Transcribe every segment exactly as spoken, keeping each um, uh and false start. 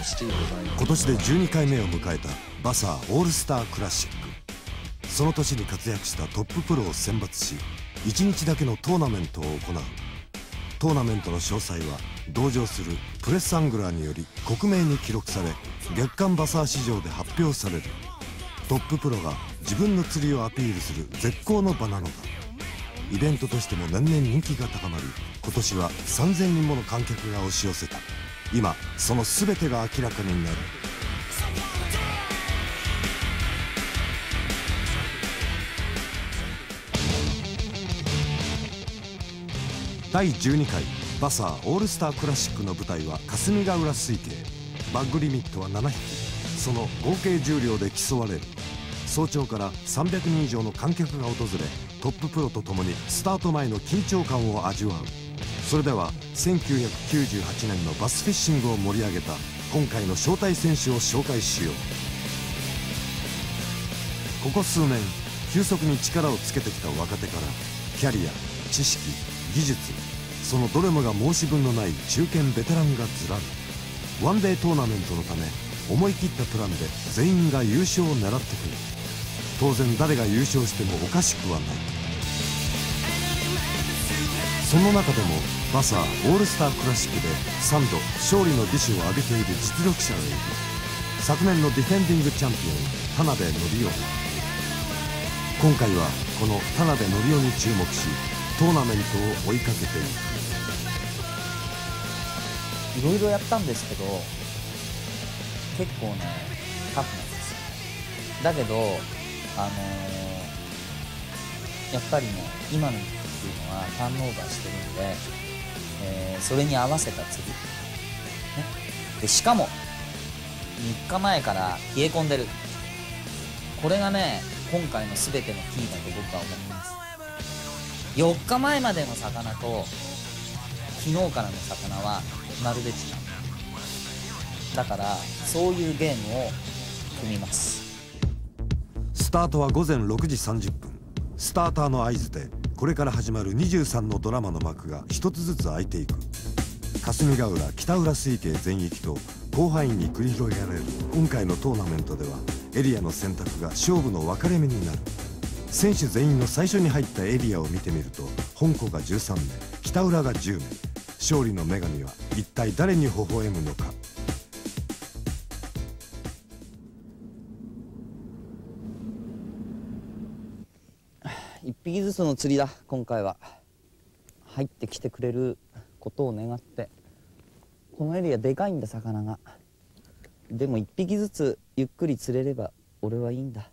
今年でじゅうにかいめを迎えたバサーオールスタークラシック。その年に活躍したトッププロを選抜し、いちにちだけのトーナメントを行う。トーナメントの詳細は同乗するプレスアングラーにより克明に記録され、月間バサー市場で発表される。トッププロが自分の釣りをアピールする絶好の場なのだ。イベントとしても年々人気が高まり、今年はさんぜんにんもの観客が押し寄せた。今その全てが明らかになる。だいじゅうにかいバサーオールスタークラシックの舞台は霞ヶ浦水系。バッグリミットはななひき、その合計重量で競われる。早朝からさんびゃくにん以上の観客が訪れ、トッププロとともにスタート前の緊張感を味わう。それではせんきゅうひゃくきゅうじゅうはちねんのバスフィッシングを盛り上げた今回の招待選手を紹介しよう。ここ数年急速に力をつけてきた若手からキャリア、知識、技術、そのどれもが申し分のない中堅ベテランがずらる。ワンデートーナメントのため思い切ったプランで全員が優勝を狙ってくる。当然誰が優勝してもおかしくはない。その中でもバサーオールスタークラシックでさんど勝利の美酒を浴びている実力者がいる。昨年のディフェンディングチャンピオン田辺則夫。今回はこの田辺則夫に注目し、トーナメントを追いかけていく。 いろいろやったんですけど結構ねタフなんですよ。だけどあのー、やっぱりね今の時期っていうのはターンオーバーしてるんで、えー、それに合わせた釣り、ね、でしかもみっかまえから冷え込んでる。これがね今回の全てのキーだと僕は思います。よっかまえまでの魚と昨日からの魚はまるで違う。だからそういうゲームを組みます。 スタートはごぜんろくじさんじゅっぷん。スターターの合図でこれから始まるにじゅうさんのドラマの幕が一つずつ開いていく。霞ヶ浦北浦水系全域と広範囲に繰り広げられる今回のトーナメントでは、エリアの選択が勝負の分かれ目になる。選手全員の最初に入ったエリアを見てみると、本湖がじゅうさんめい、北浦がじゅうめい。勝利の女神は一体誰に微笑むのか。 一匹ずつの釣りだ。今回は入ってきてくれることを願って。このエリアでかいんだ魚が。でも一匹ずつゆっくり釣れれば俺はいいんだ。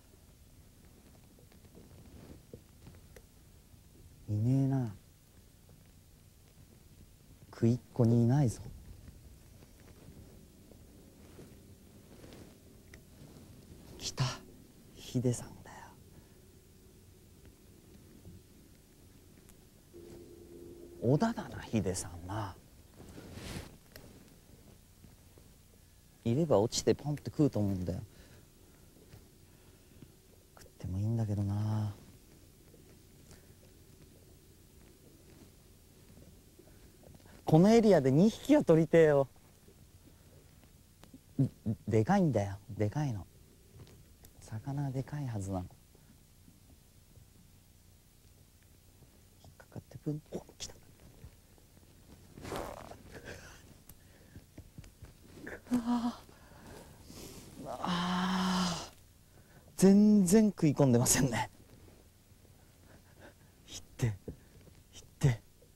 いねえな。食いっ子にいないぞ。来た、ヒデさんだよ。小田だな、ヒデさんな。いれば落ちてポンって食うと思うんだよ。食ってもいいんだけどな。このエリアでにひきは取りてえよ。でかいんだよ、でかいの。魚はでかいはずなの。引っかかってプン。お、来た。ああ、全然食い込んでませんね。ひってひって、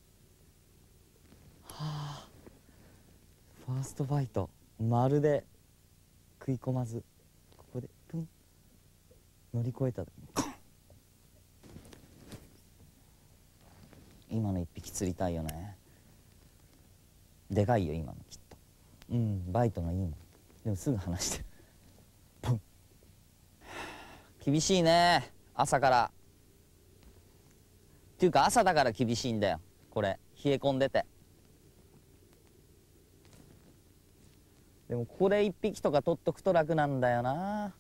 はあ、ファーストバイトまるで食い込まず、ここでプン乗り越えた。今の一匹釣りたいよね。でかいよ今のきっと。うん、バイトがいいもん。でもすぐ離してる。ポン。厳しいね、朝から。っていうか朝だから厳しいんだよこれ。冷え込んでて。でもこれ一匹とか取っとくと楽なんだよな。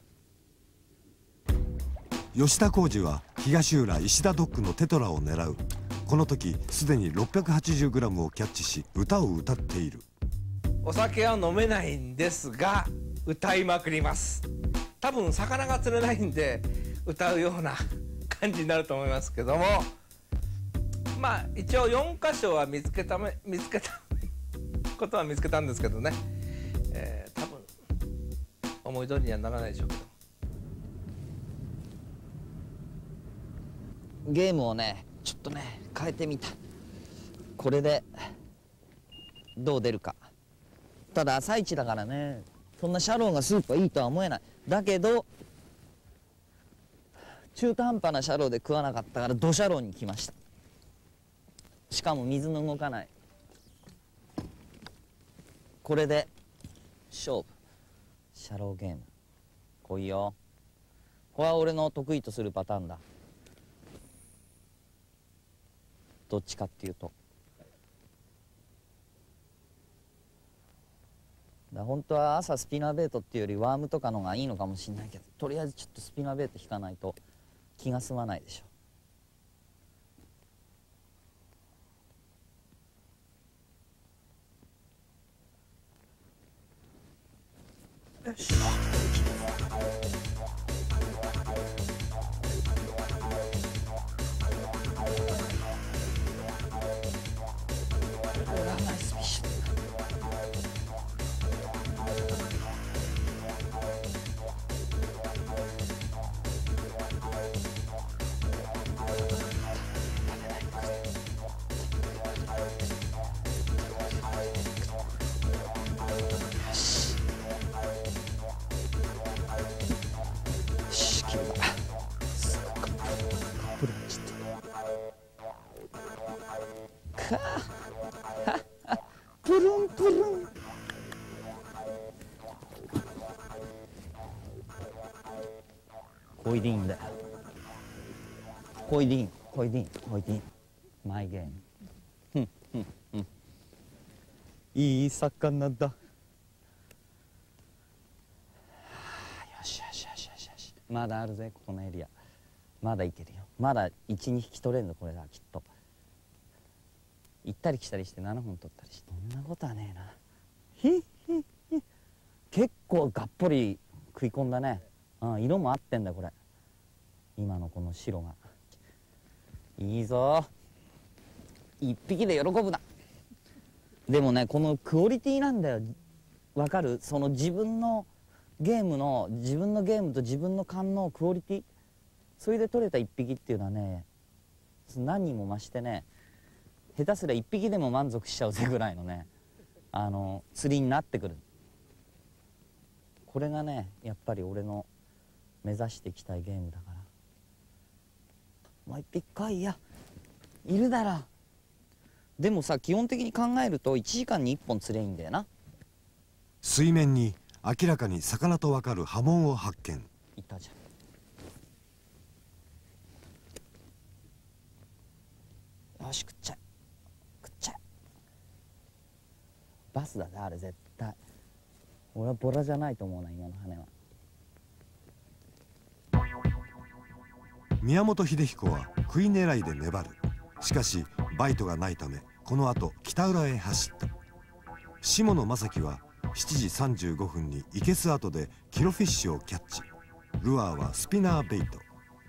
吉田浩二は東浦石田ドッグのテトラを狙う。この時すでに ろっぴゃくはちじゅうグラム をキャッチし歌を歌っている。 お酒は飲めないんですが歌いまくります。多分魚が釣れないんで歌うような感じになると思いますけども、まあ一応よん箇所は見つけため見つけたことは見つけたんですけどね、えー、多分思い通りにはならないでしょうけど。 ゲームをねちょっとね変えてみた。これでどう出るか。ただ朝一だからね、そんなシャローがスープはいいとは思えない。だけど中途半端なシャローで食わなかったからドシャローに来ました。しかも水の動かない。これで勝負。シャローゲーム来いよ。これは俺の得意とするパターンだ。どっちかっていうとだ、本当は朝スピナーベイトっていうよりワームとかのがいいのかもしれないけど、とりあえずちょっとスピナーベイト引かないと気が済まないでしょ。よし。ナイスフィッシュ。プルンプルン。こいでいいんだよ。こいでいい、こいでいい、こいでいい。マイゲーム。ふんふんふん。いい魚だ。はあ、よしよしよしよしよし。まだあるぜここのエリア。まだいけるよ。まだいち、にひき取れんのこれだきっと。行ったり来たりしてななほん取ったりして、そんなことはねえな。ひっひっひ。結構がっぽり食い込んだね。うん、色も合ってんだこれ。今のこの白がいいぞ。一匹で喜ぶな。でもねこのクオリティなんだよ。わかる？その自分のゲームの自分のゲームと自分の勘のクオリティ、それで取れた一匹っていうのはね、何人も増してね、下手すりゃ一匹でも満足しちゃうぜぐらいのね、あの釣りになってくる。これがねやっぱり俺の目指していきたいゲームだから。もう一匹来いや、いるだろ。でもさ基本的に考えるといちじかんにいっぽん釣れいいんだよな。 水面に明らかに魚とわかる波紋を発見。 いたじゃん。よし食っちゃえ食っちゃえ。バスだねあれ絶対。俺はボラじゃないと思うな今の羽は。 宮本秀彦は食い狙いで粘る。しかしバイトがないためこの後北浦へ走った。下野正樹はしちじさんじゅうごふんに生けす跡でキロフィッシュをキャッチ。ルアーはスピナーベイト。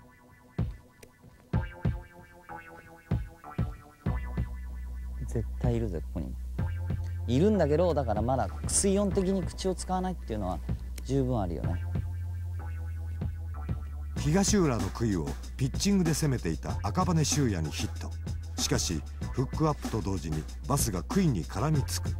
絶対いるぜここにも。いるんだけど、だからまだ水温的に口を使わないっていうのは十分あるよね。 東浦の杭をピッチングで攻めていた赤羽修也にヒット。しかしフックアップと同時にバスが杭に絡みつく。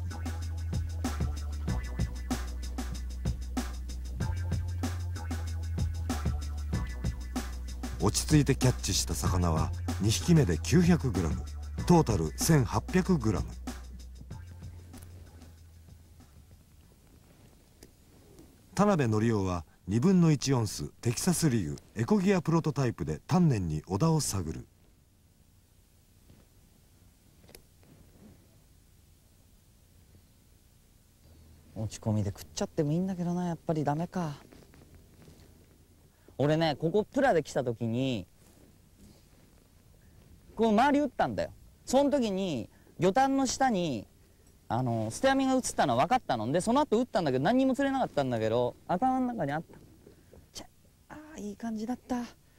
落ち着いてキャッチした魚はにひきめで きゅうひゃくグラム、 トータル せんはっぴゃくグラム。 田辺則夫はにぶんのいちオンステキサスリーグエコギアプロトタイプで丹念に小田を探る。 落ち込みで食っちゃってもいいんだけどな、やっぱりダメか。俺ねここプラで来た時にこの周り打ったんだよ。その時に魚探の下にあのステアミが映ったのは分かったので、その後打ったんだけど何にも釣れなかったんだけど、頭の中にあった。ちゃあーいい感じだった。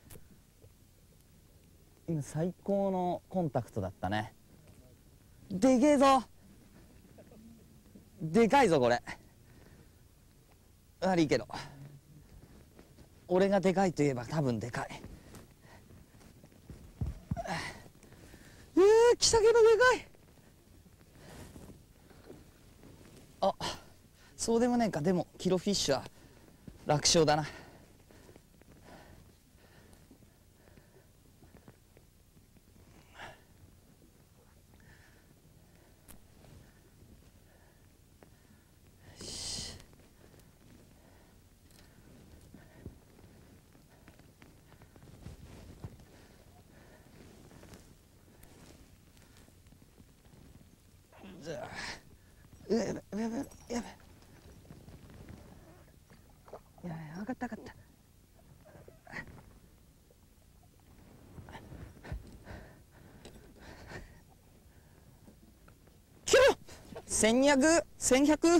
今最高のコンタクトだったね。でけえぞ、でかいぞこれ。悪いけど俺がでかいといえば多分でかい。うー来たけどでかい。あ、そうでもねえか。でもキロフィッシュは楽勝だな。やべやべやべやべやべ。いや分かった分かった。キロせんにひゃく、せんひゃく、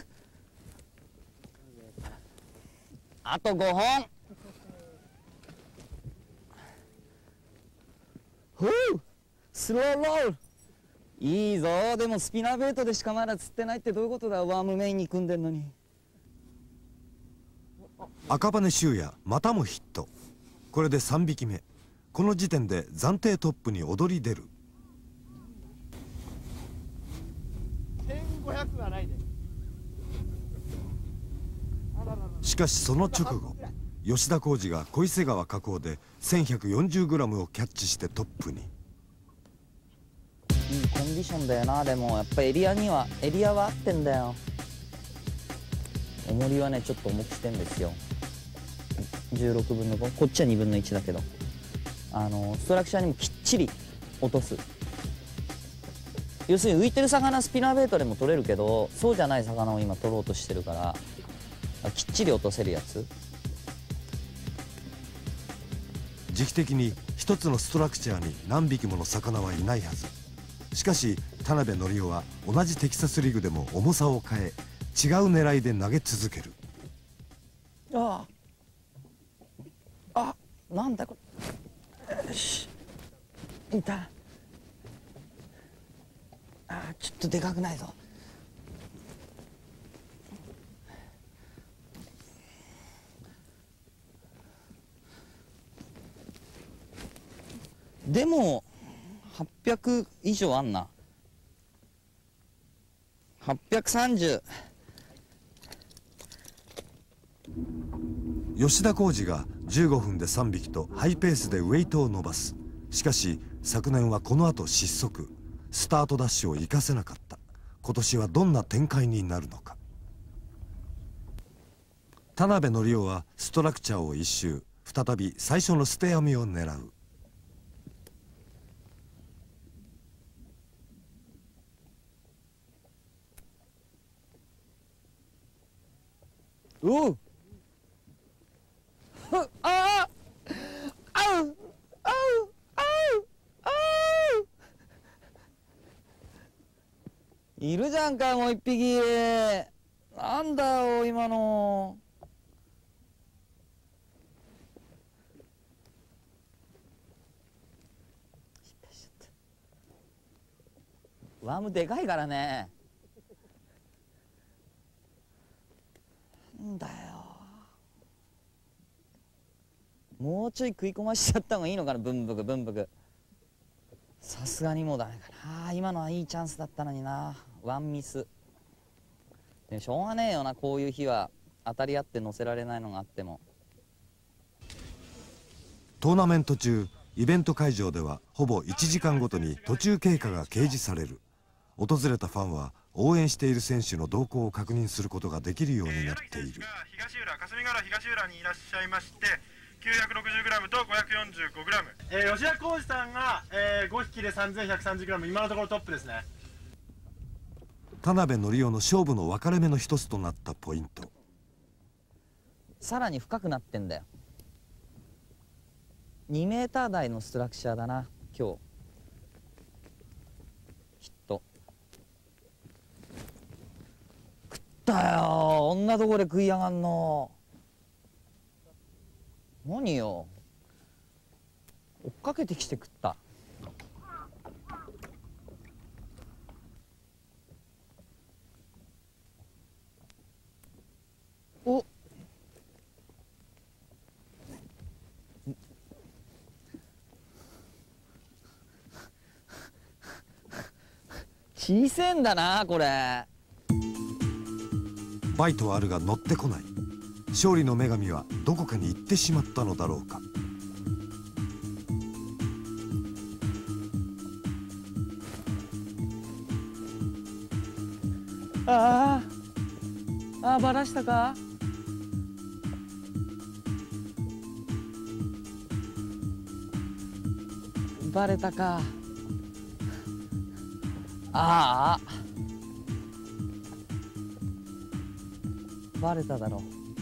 あとごほん。ほうスローロールいいぞ。でもスピナーベイトでしかまだ釣ってないってどういうことだ。ワームメインに組んでんのに。 赤羽修也またもヒット。これでさんびきめ。この時点で暫定トップに躍り出る。 せんごひゃくはないで。 しかしその直後、吉田浩二が小伊勢川河口で せんひゃくよんじゅうグラム をキャッチしてトップに。 いいコンディションだよな。でもやっぱエリアにはエリアは合ってんだよ。重りはねちょっと重くしてんですよ。じゅうろくぶんのご、こっちはにぶんのいちだけど、あのストラクチャーにもきっちり落とす。要するに浮いてる魚スピナーベイトでも取れるけど、そうじゃない魚を今取ろうとしてるから、きっちり落とせるやつ。 時期的に一つのストラクチャーに何匹もの魚はいないはず。しかし田辺則夫は同じテキサスリグでも重さを変え、違う狙いで投げ続ける。 あああ、なんだこれ。よしいた。ああちょっとでかくないぞ。でもはっぴゃく以上あんな。はっぴゃくさんじゅう。 吉田浩二がじゅうごふんでさんびきとハイペースでウェイトを伸ばす。しかし昨年はこの後失速、スタートダッシュを生かせなかった。今年はどんな展開になるのか。田辺則夫はストラクチャーを一周、再び最初の捨て網を狙う。 おうあああうあうあうあういるじゃんかもう一匹。なんだよ今の。失敗しちゃった。ワームでかいからね。なんだよ、もうちょい食い込ましちゃった方がいいのかな。ブンブクブンブク。さすがにもうダメかな。今のはいいチャンスだったのにな。ワンミスでもしょうがねえよな。こういう日は当たり合って乗せられないのがあっても。 トーナメント中、イベント会場ではほぼいちじかんごとに途中経過が掲示される。訪れたファンは応援している選手の動向を確認することができるようになっている。 東浦、霞ヶ浦東浦にいらっしゃいまして、きゅうひゃくろくじゅうグラム と ごひゃくよんじゅうごグラム、えー、吉田浩二さんが、えー、ごひきで さんぜんひゃくさんじゅうグラム、 今のところトップですね。 田辺則夫の勝負の分かれ目の一つとなったポイント。 さらに深くなってんだよ。にメーター台のストラクチャーだな今日きっと。 なとこで食いやがんの。何よ、追っかけてきて食った。おっ、小せえんだなこれ。 バイトはあるが乗ってこない。勝利の女神はどこかに行ってしまったのだろうか。 ああ、ああ、バラしたか。バレたか。ああ、バレただろ。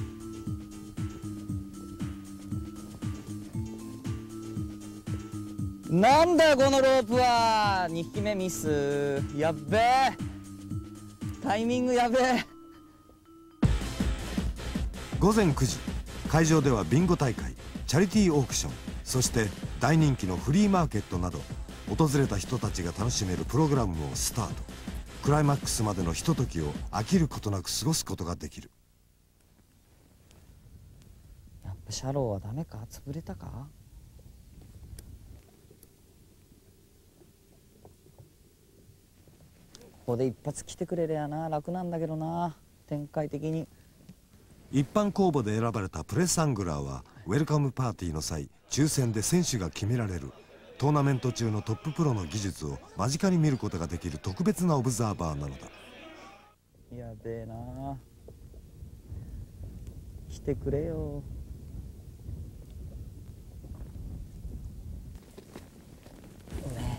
なんだよこのロープは。にひきめミス。やっべえ、タイミングやべえ。 午前くじ、会場ではビンゴ大会、チャリティーオークション、そして大人気のフリーマーケットなど、訪れた人たちが楽しめるプログラムをスタート。クライマックスまでのひとときを飽きることなく過ごすことができる。 やっぱシャローはダメか、潰れたか。ここで一発来てくれりゃな、楽なんだけどな、展開的に。 一般公募で選ばれたプレスアングラーはウェルカムパーティーの際、抽選で選手が決められる。トーナメント中のトッププロの技術を間近に見ることができる特別なオブザーバーなのだ。 やべえな、来てくれよ。ね、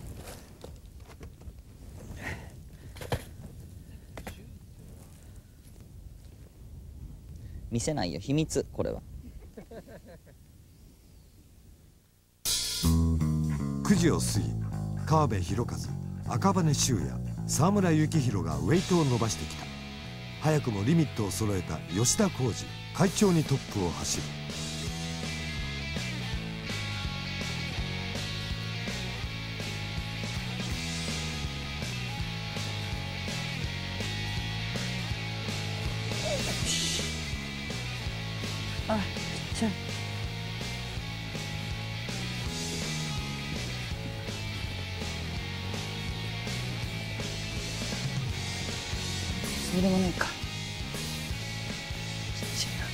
見せないよ、秘密これは。 くじを過ぎ、川辺弘和、赤羽修也、沢村幸弘がウェイトを伸ばしてきた。早くもリミットを揃えた吉田浩二、快調にトップを走る。 あ、ちっちゃい。そうでもねえか。ちっちゃいな。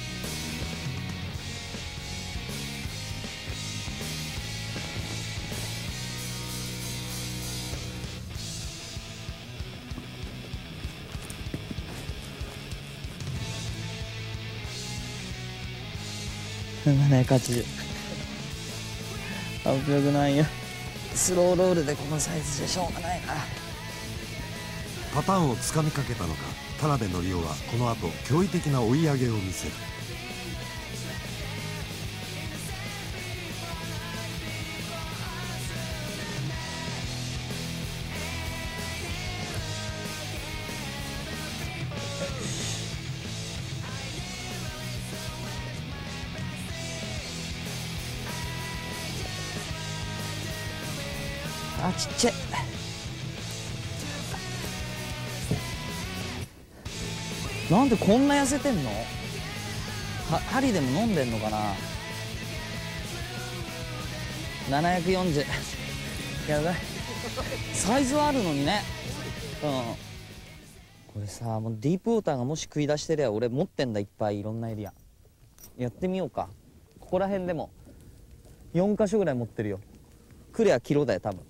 ななひゃくはちじゅう。危なくないよ。スローロールでこのサイズじゃしょうがないな。 パターンをつかみかけたのか、田辺則夫はこの後驚異的な追い上げを見せる。 あ、ちっちゃい。なんでこんな痩せてんの。は針でも飲んでんのかな。ななひゃくよんじゅう。やばい、サイズはあるのにね。うん、これさ、もうディープウォーターがもし食い出してりゃ俺持ってんだ、いっぱいいろんなエリア。やってみようか。ここら辺でもよんかしょぐらい持ってるよ。クレアキロだよ多分。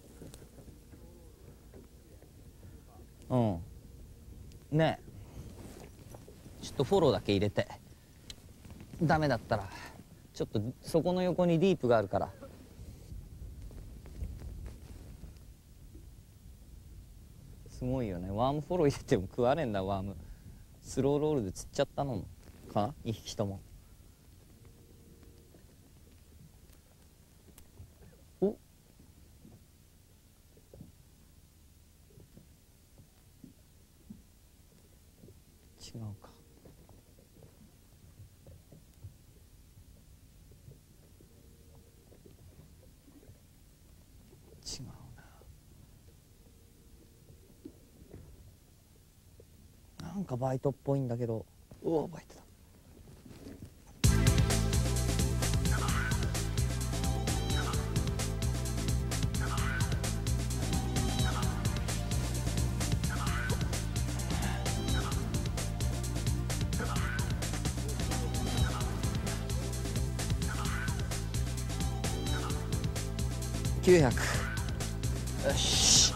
うん、ねえ、ちょっとフォローだけ入れて、ダメだったらちょっとそこの横にディープがあるから。すごいよね、ワームフォロー入れても食われんだ。ワームスローロールで釣っちゃったのか、にひきとも。お、違うか。 かバイトっぽいんだけど、うおバイトだ。きゅうひゃく。よし。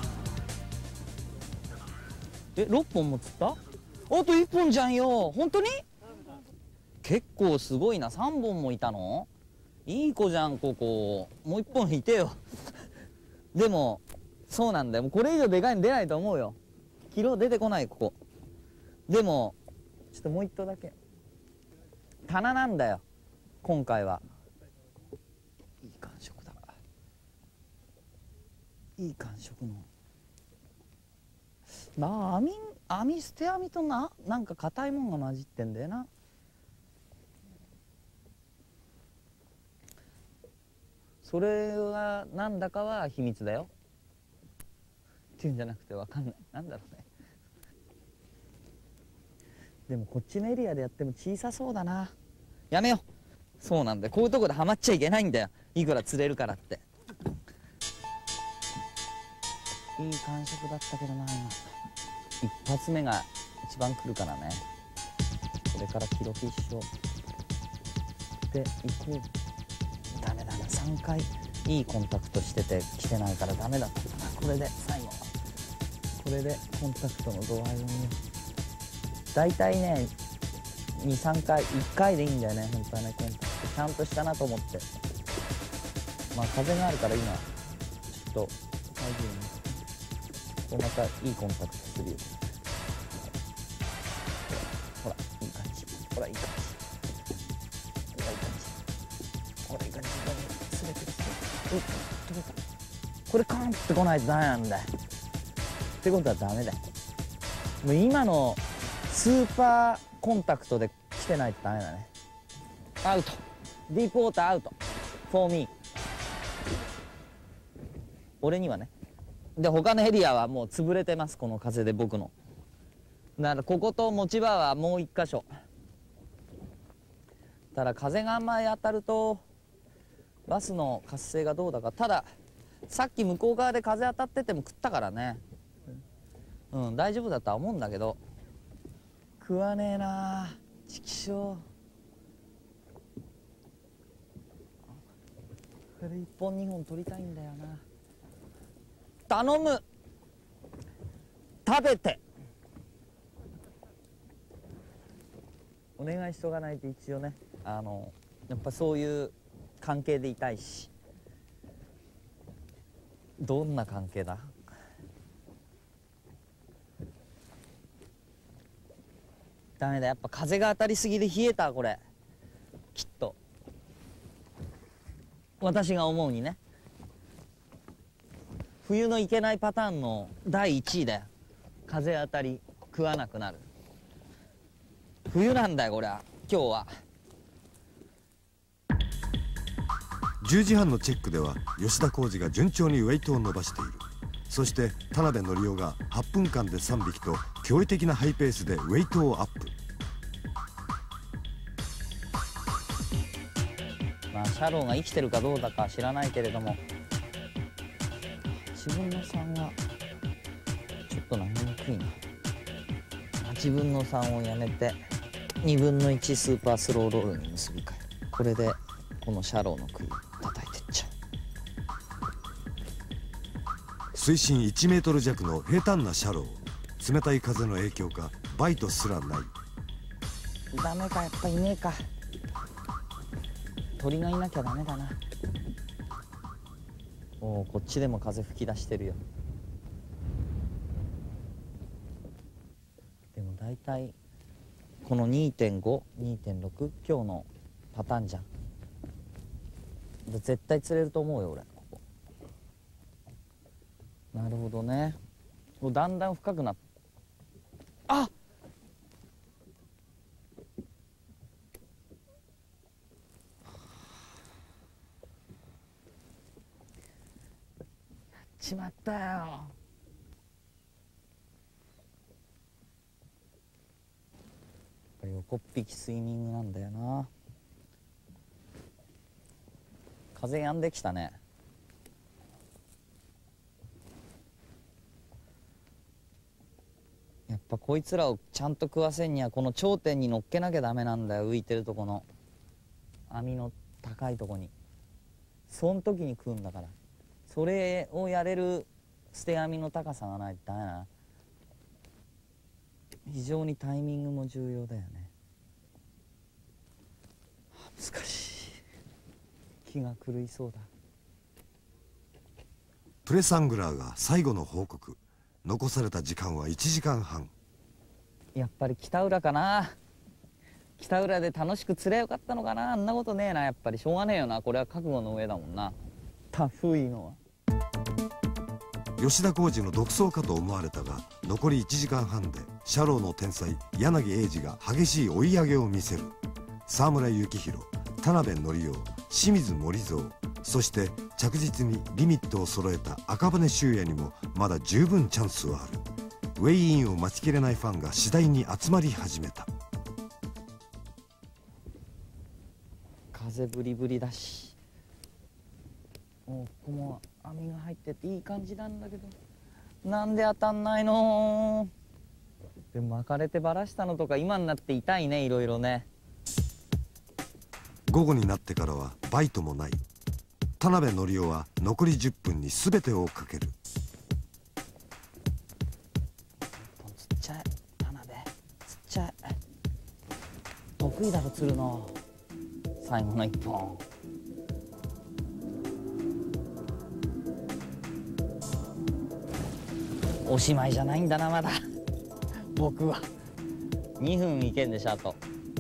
え、ろっぽんも釣った？あといっぽんじゃんよ。本当に？結構すごいな。さんぼんもいたの？いい子じゃん、ここ。もういっぽんいてよ。でもそうなんだよ。もうこれ以上でかいの出ないと思うよ。キロ出てこない、ここ。でもちょっともういっ頭だけ。棚なんだよ今回は。いい感触だ。いい感触の。まあ網網捨て網とな、なんか硬いもんが混じってんだよな。それはなんだかは秘密だよっていうんじゃなくてわかんない。なんだろうね。でもこっちのエリアでやっても小さそうだな。やめよう。そうなんだよ、こういうとこでハマっちゃいけないんだよ、いくら釣れるからって。いい感触だったけどな。今一発目が一番来るからね。これからキロフィッシュをで行こう。ダメだな、さんかいいいコンタクトしてて来てないからダメだったかな。これで最後、これでコンタクトの度合いを見よう。だいたいねにさんかい、いっかいでいいんだよね本当はね。コンタクトちゃんとしたなと思って。まあ風があるから今ちょっと大丈夫にまたいいコンタクトするよ。ほらいい感じ、ほらいい感じ、ほらいい感じ、ほらいい感じ。すれてる。うっ取れた。これカーンってこないとダメなんだよ。ってことはダメだよ。もう今のスーパーコンタクトで来てないとダメだね。アウト。ディープウォーターアウト。フォーミー。俺にはね。で他のエリアはもう潰れてます、この風で僕の。だからここと持ち場はもう一箇所。ただ風があんまり当たるとバスの活性がどうだか。たださっき向こう側で風当たってても食ったからね。うん大丈夫だとは思うんだけど食わねえなチキショー。これいっぽんにほん取りたいんだよな。頼む、食べてお願いしとかないと。一応ねあのやっぱそういう関係でいたいし。どんな関係だ。ダメだ、やっぱ風が当たりすぎで冷えたこれきっと。私が思うにね、冬のいけないパターンのだいいちいだよ。風当たり食わなくなる冬なんだよこれは今日は。 じゅうじはんのチェックでは吉田浩二が順調にウェイトを伸ばしている。そして田辺則夫がはっぷんかんでさんびきと驚異的なハイペースでウェイトをアップ。 まあシャローが生きてるかどうだかは知らないけれども、自分のさんはちょっと投げにくいな。はちぶんのさんをやめてにぶんのいちスーパースローロールに結び替える。これでこのシャローの杭叩いてっちゃう。 水深いちメートル弱の平坦なシャロー。冷たい風の影響かバイトすらない。 ダメか、やっぱいねえか。鳥がいなきゃダメだな。おおこっちでも風吹き出してるよ。でも大体この にてんご、にてんろく 今日のパターンじゃん。絶対釣れると思うよ俺ここ。なるほどね。もうだんだん深くなっあっしまったよ。 横っ引きスイミングなんだよな。風止んできたね。やっぱこいつらをちゃんと食わせんにはこの頂点に乗っけなきゃダメなんだよ。浮いてるとこの網の高いとこに、その時に食うんだから。それをやれる捨て網の高さがないとダメな。非常にタイミングも重要だよね。難しい。気が狂いそうだ。 プレスアングラーが最後の報告。残された時間はいちじかんはん。 やっぱり北浦かな。北浦で楽しく釣れよかったのかな。あんなことねえな。やっぱりしょうがねえよな。これは覚悟の上だもんな。タフいのは吉田浩司の独走かと思われたが、残りいちじかんはんでシャローの天才柳英二が激しい追い上げを見せる。沢村幸弘、田辺則夫、清水森蔵、そして着実にリミットを揃えた赤羽修也にもまだ十分チャンスはある。ウェイインを待ちきれないファンが次第に集まり始めた。 風ブリブリだし、もうここも網が入ってていい感じなんだけど、なんで当たんないの。でも巻かれてバラしたのとか今になって痛いね。いろいろね。 午後になってからはバイトもない。田辺則夫は残りじゅっぷんに全てをかける。 つっちゃい田辺、つっちゃい。得意だろ釣るの。最後の一本。おしまいじゃないんだなまだ。僕はにふんいけんでしょあと。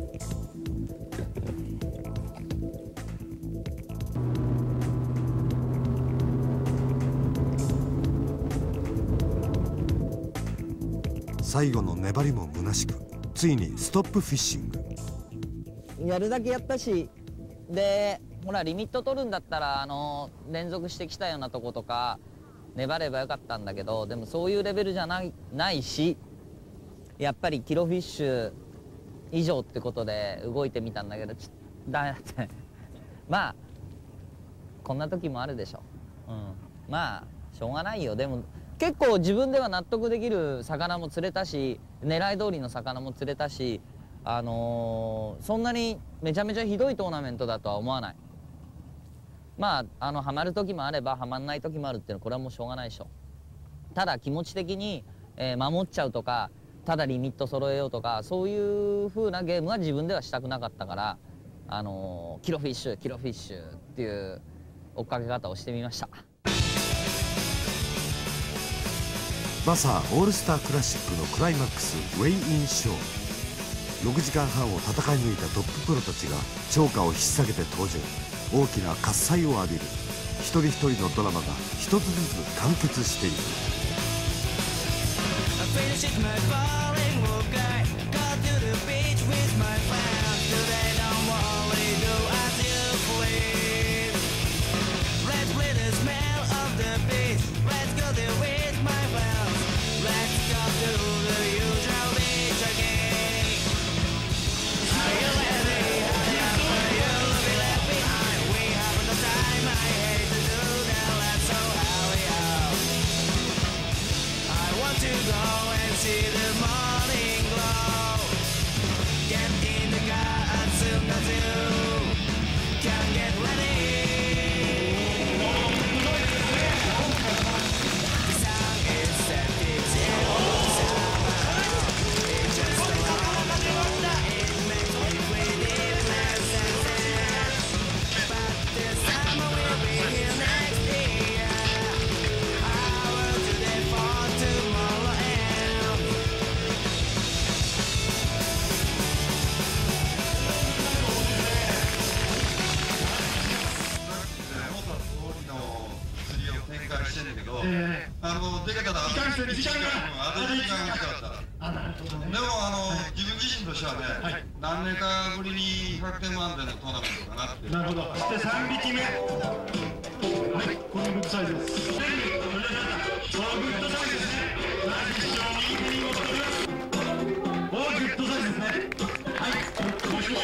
最後の粘りも虚しく、ついにストップフィッシング。 やるだけやったし、でほらリミット取るんだったらあの連続してきたようなとことか粘ればよかったんだけど、でもそういうレベルじゃない、ないし、やっぱりキロフィッシュ以上ってことで動いてみたんだけど、ちょっとダメだってまあこんな時もあるでしょ。うん、まあしょうがないよ。でも結構自分では納得できる魚も釣れたし、狙い通りの魚も釣れたし、あのー、そんなにめちゃめちゃひどいトーナメントだとは思わない。まああのハマる時もあればハマんない時もあるっていうのはこれはもうしょうがないでしょ。ただ気持ち的に、えー、守っちゃうとか、ただリミット揃えようとか、そういう風なゲームは自分ではしたくなかったから、あのー、キロフィッシュキロフィッシュっていう追っかけ方をしてみました。 バサーオールスタークラシックのクライマックスウェイインショー。ろくじかんはんを戦い抜いたトッププロたちが釣果を引っ提げて登場。大きな喝采を浴びる。一人一人のドラマが一つずつ完結している。 あの出方があの時間が欲しかった。でもあの自分自身としてはね、はい、何年かぶりにひゃくてん満点のトーナメントかなって。なるほど。そしてさんびきめ。はい、このグッドサイズです。このグッドサイズですね。非常にいい振りをしております。おー、グッドサイズですね。はい。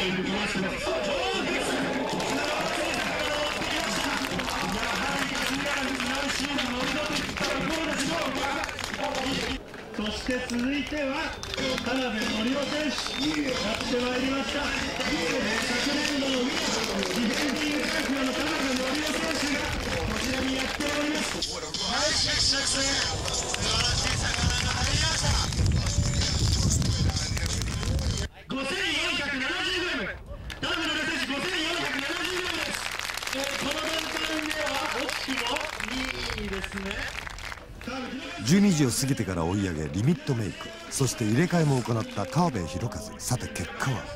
そして続いては田辺典夫選手やってまいりました。昨年度のディフェンディングチャンピオンの田辺典夫選手がこちらにやっております。はい、素晴らしい魚が入りました。ごせんよんひゃくななじゅうグラム、田辺典夫選手ごせんよんひゃくななじゅうグラムです。えー、この段階では惜しくもにいですね。 じゅうにじを過ぎてから追い上げリミットメイク、そして入れ替えも行った川辺弘和。さて結果は。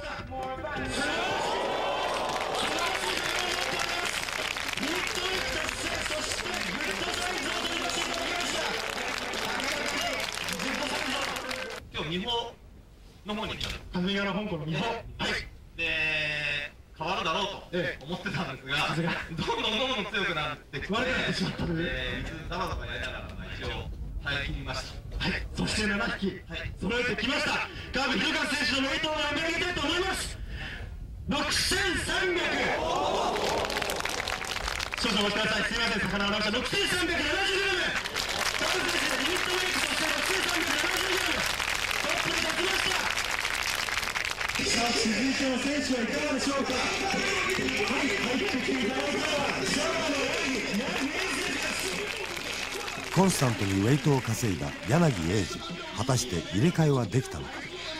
今日美穂の方に来た。 上川香港の美穂、 はい、で変わるだろうと思ってたんですが、どんどんどんどん強くなってきて、 悪くなってしまったので、 水ダバダバやりながら一応耐え切りました。 はい、そしてななひき揃えてきました。川辺弘和選手のウェイトを上げたいと思います。ろくせんさんびゃく、少々お待ちください。すみません、魚を洗いました。ろくせんさんびゃくななじゅうグラム、川辺選手でリミットメイクとしてろくせんさんびゃくななじゅうグラムトップに立ちました。さあ、続いての選手はいかがでしょうか。はい、入ってきていただいたのはシャワーの柳井選手です。 コンスタントにウェイトを稼いだ柳英二。果たして入れ替えはできたのか。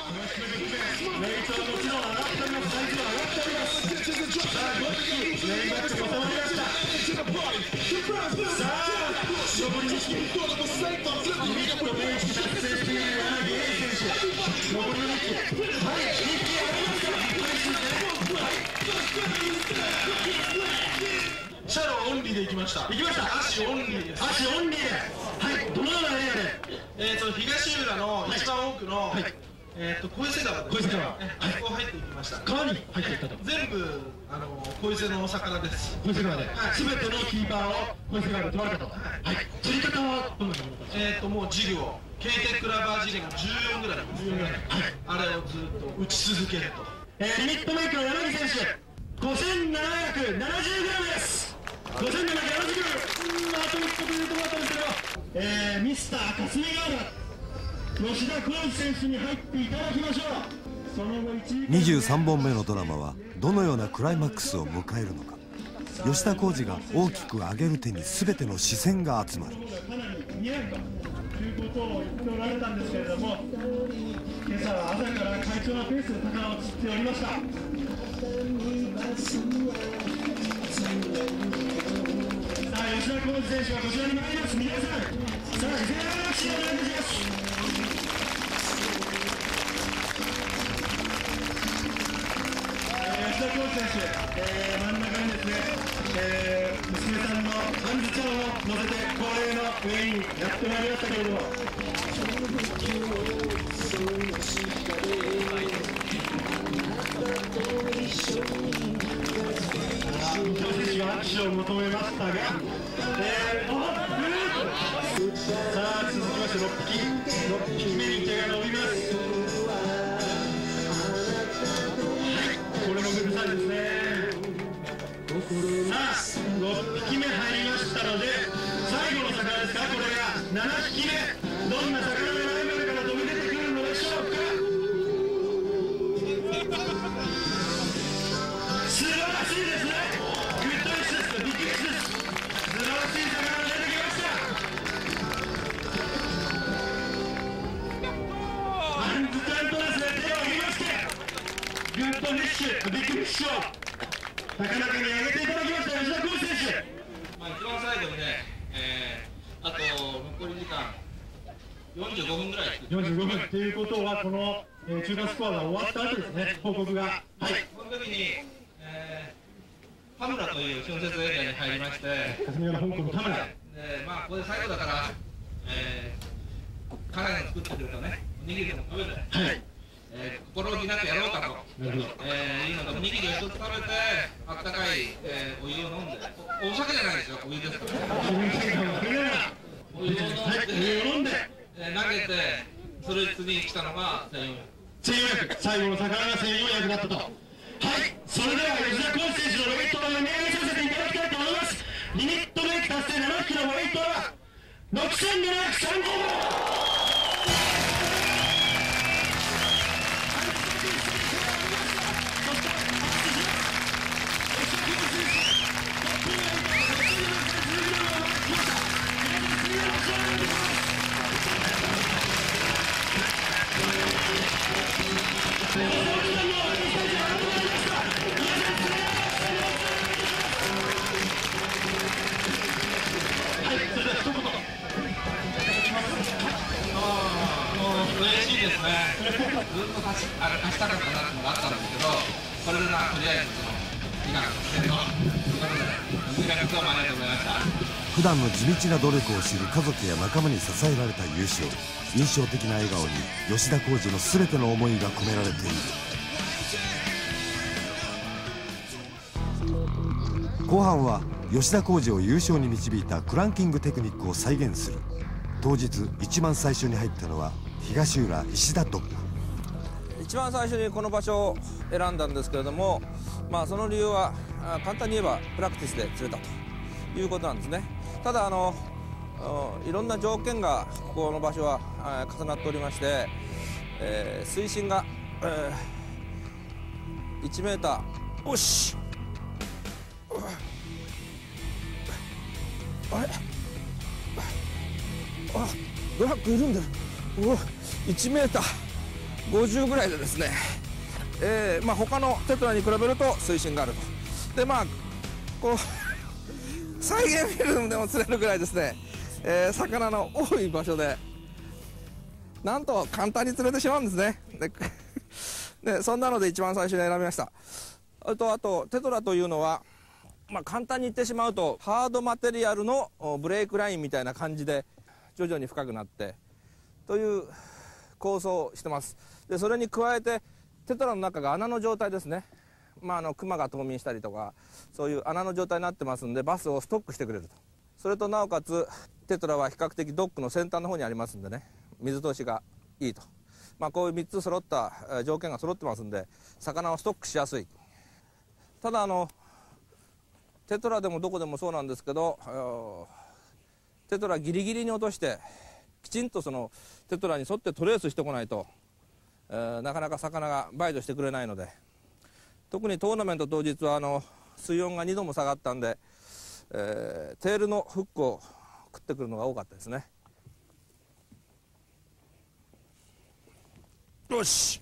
シャローオンリーで行きました。行きました。足オンリーです。足オンリーで。はい。どのようなエリアで。 えっと東浦の一番奥の、はい、えっと小伊勢川です。 小伊勢川。 あそこ入っていきました。 川に入っていったと。 全部あの小伊勢のお魚です。 小伊勢川で。すべてのキーパーを小伊勢川で取られたと。はい。釣り方はどんなものか。 えっともうジグをケイテクラバージグのじゅうよんグラム。じゅうよんグラム。はい。あれをずっと打ち続けると。 えー、リミットメイクの柳選手、ごせんななひゃくななじゅうグラムです。ごせんななひゃくななじゅうグラム。あと一歩というところだったんですけど、えー、ミスター霞ヶ浦吉田浩司選手に入っていただきましょう。その後にじゅうさんぼんめのドラマはどのようなクライマックスを迎えるのか。吉田浩司が大きく上げる手に全ての視線が集まる。 かなり似合うということを言っておられたんですけれども、今朝は朝から快調なペースで魚を釣っておりました。さあ、吉田浩司選手はこちらに参ります。皆さん、さあ、手拍子をお願いします。吉田浩司選手、えー、真ん中にですね、えー、娘さんのあんずちゃんを乗せて恒例の上にやってまいりましたけれども、伊藤選手が握手を求めましたが、えー、おっ、さあ続きましてろっぴき、ろっぴき目に手が伸びます。これもグルサイズですね。さあろっぴきめ入りましたので、最後の魚ですか。これがななひきめ、どんな魚のライバルから飛び出てくるのでしょうか。素晴らしいですね。グッドイッシュです。ビッグイッシュです。素晴らしい魚が出てきました。アンズちゃんとですね、手を挙げまして、グッドフィッシュ、ビッグフィッシュを高中に上げていただきました吉田浩司選手。 まあ一番最後にね、えー、あと残り時間よんじゅうごふんぐらいよんじゅうごふんということは、この、えー、中間スコアが終わった後ですね、報告が。はい。 この時に、えー、田村という春節エリアに入りまして、 霞ヶ浦香港の田村。 で、まあここで最後だから、えー、彼が作ってくれたね、おにぎりでも食べて、はい。えー、心置きなくやろうかと、えー、いいのでおにぎりを一つ食べて、あったかい、えー、お湯を飲んで、お, お酒じゃないですよ、お湯ですから、お湯を飲んで、えー、投げて、それに来たのがせんよんひゃく。 せんよんひゃく、最後の魚がせんよんひゃくだったと。はそれでは吉田浩司選手のウェイトを読み上げさせていただきたいと思います。リミットブレイク達成ななキロウェイトはろくせんななひゃくさんじゅう嬉しいですね。ずっと勝ちあれ勝ちたかったなっていうのがあったんですけど、これでなとりあえずその悲願達成ということで、本当にどうもありがとうございました。 普段の地道な努力を知る家族や仲間に支えられた優勝。印象的な笑顔に吉田浩司の全ての思いが込められている。後半は吉田浩司を優勝に導いたクランキングテクニックを再現する。当日一番最初に入ったのは東浦石田トップ。 一番最初にこの場所を選んだんですけれども、まあその理由は簡単に言えばプラクティスで釣れたということなんですね。ただあのいろんな条件がここの場所は重なっておりまして、えー、水深が、えー、いちメーター。おしあれあ、ドラッグいるんだよ。おいちメーターごじゅうぐらいでですね、えーまあ、他のテトラに比べると水深があると。でまあこう再現フィルムでも釣れるぐらいですね、えー、魚の多い場所でなんと簡単に釣れてしまうんですね。ででそんなので一番最初に選びました。あとあとテトラというのは、まあ、簡単に言ってしまうとハードマテリアルのブレイクラインみたいな感じで徐々に深くなってという構想をしてます。でそれに加えてテトラの中が穴の状態ですね。まあ、あのクマが冬眠したりとかそういう穴の状態になってますんでバスをストックしてくれると。それとなおかつテトラは比較的ドックの先端の方にありますんでね、水通しがいいと。まあ、こういうみっつ揃った条件が揃ってますんで魚をストックしやすい。ただあのテトラでもどこでもそうなんですけど、テトラギリギリに落としてきちんとそのテトラに沿ってトレースしてこないと、えー、なかなか魚がバイトしてくれないので、特にトーナメント当日はあの水温がにども下がったんで、えー、テールのフックを食ってくるのが多かったですね。よし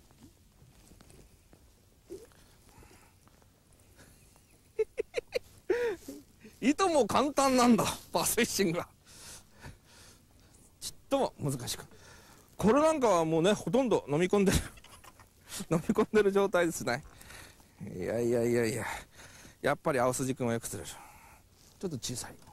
いとも簡単なんだパスフィッシングがちっとも難しく。これなんかはもうねほとんど飲み込んでる飲み込んでる状態ですね。いやいやいやいや、やっぱり青筋くんはよく釣れる。ちょっと小さい。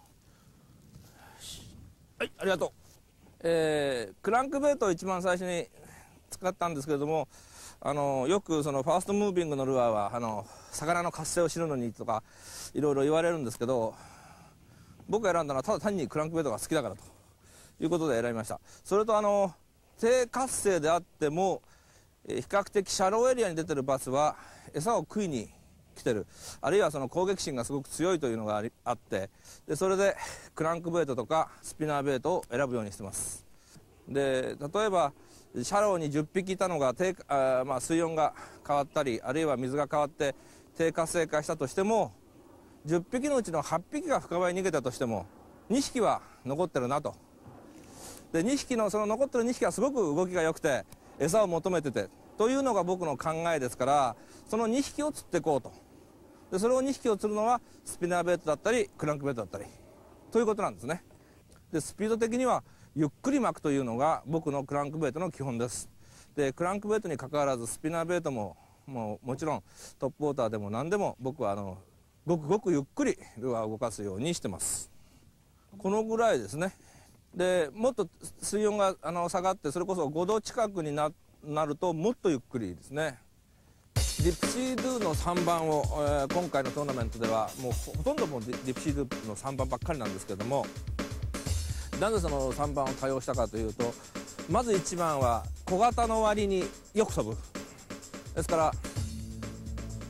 はい、ありがとう。えー、クランクベイトを一番最初に使ったんですけれども、あのよくそのファーストムービングのルアーはあの魚の活性を知るのにとかいろいろ言われるんですけど、僕が選んだのはただ単にクランクベイトが好きだからということで選びました。それとあの低活性であっても比較的シャローエリアに出てるバスは餌を食いに来てる、あるいはその攻撃心がすごく強いというのがありあって、でそれでクランクベイトとかスピナーベイトを選ぶようにしてます。で例えばシャローにじゅっぴきいたのが低あ、まあ、水温が変わったりあるいは水が変わって低活性化したとしても、じゅっぴきのうちのはっぴきが深場に逃げたとしてもにひきは残ってるなと。でにひきのその残ってるにひきはすごく動きが良くて餌を求めててというのが僕の考えですから、そのにひきを釣っていこうと。でそれをにひきを釣るのはスピナーベイトだったりクランクベイトだったりということなんですね。でスピード的にはゆっくり巻くというのが僕のクランクベイトの基本です。でクランクベイトにかかわらずスピナーベイトももうもちろんトップウォーターでも何でも僕はあのごくごくゆっくりルアーを動かすようにしてます。このぐらいですね。でもっと水温があの下がってそれこそごど近くに な, なるともっとゆっくりですね。ディプシードゥのさんばんを、えー、今回のトーナメントではもうほとんどもうディプシードゥのさんばんばっかりなんですけども、なぜそのさんばんを多用したかというと、まずいちばんは小型の割によく飛ぶ。ですから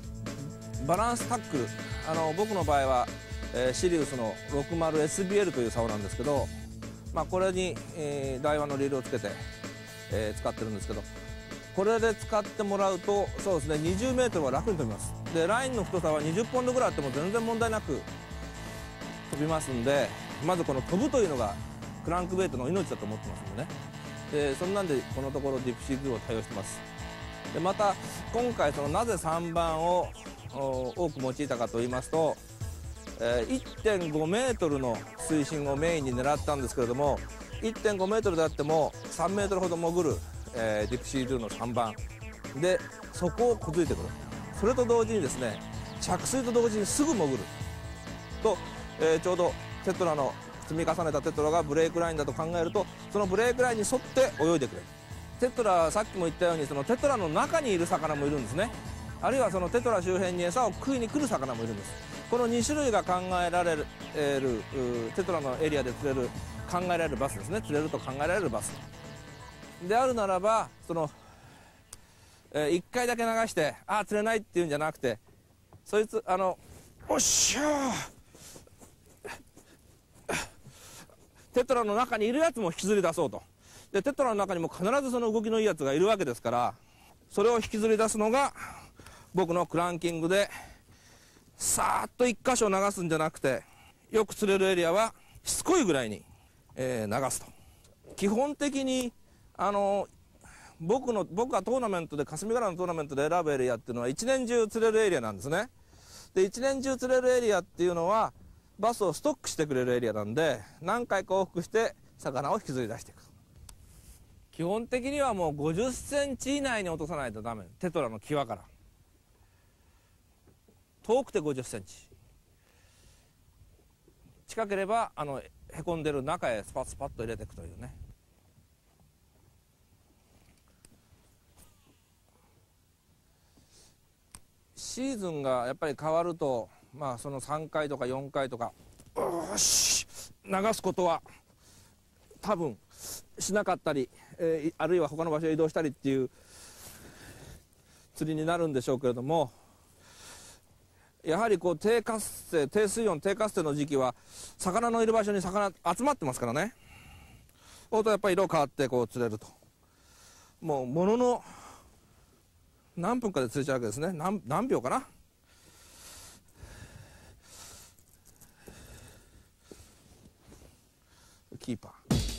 バランスタックル、あの僕の場合は、えー、シリウスの ろくじゅうエスビーエル という竿なんですけど、まあ、これに、えー、台湾のリールをつけて、えー、使ってるんですけど、これで使ってもらうとそうですね、にじゅうメートルは楽に飛びます。でラインの太さはにじゅっポンドぐらいあっても全然問題なく飛びますんで、まずこの飛ぶというのがクランクベイトの命だと思ってますんでね。でそんなんでこのところディプシーズを対応してます。でまた今回そのなぜさんばんを多く用いたかと言いますと、えー、いってんごメートルの水深をメインに狙ったんですけれども、いってんごメートルであってもさんメートルほど潜る、えー、ディプシーズのさんばんでそこをこづいてくる。それと同時にですね、着水と同時にすぐ潜ると、えー、ちょうどテトラの積み重ねたテトラがブレークラインだと考えると、そのブレークラインに沿って泳いでくれる。テトラ、さっきも言ったようにそのテトラの中にいる魚もいるんですね。あるいはそのテトラ周辺に餌を食いに来る魚もいるんです。このに種類が考えられる、えー、テトラのエリアで釣れる考えられるバスですね、釣れると考えられるバスであるならば、その、えー、いっかいだけ流してああ釣れないっていうんじゃなくて、そいつあのおっしゃーテトラの中にいるやつも引きずり出そうと。でテトラの中にも必ずその動きのいいやつがいるわけですから、それを引きずり出すのが僕のクランキングで、さーっと一箇所流すんじゃなくて、よく釣れるエリアはしつこいぐらいに、えー、流すと。基本的にあの僕の僕がトーナメントで霞ヶ浦のトーナメントで選ぶエリアっていうのは一年中釣れるエリアなんですね。で一年中釣れるエリアっていうのはバスをストックしてくれるエリアなんで、何回か往復して魚を引きずり出していく。基本的にはもうごじゅっセンチ以内に落とさないとダメ。テトラの際から遠くてごじゅっセンチ、近ければあのへこんでる中へスパッスパッと入れていくというね。シーズンがやっぱり変わると、まあそのさんかいとかよんかいとかよし流すことは多分しなかったり、えー、あるいは他の場所へ移動したりっていう釣りになるんでしょうけれども、やはりこう低活性低水温低活性の時期は魚のいる場所に魚集まってますからね。そうとやっぱり色変わってこう釣れると、もうものの何分かで釣れちゃうわけですね。 何, 何秒かな。キーパ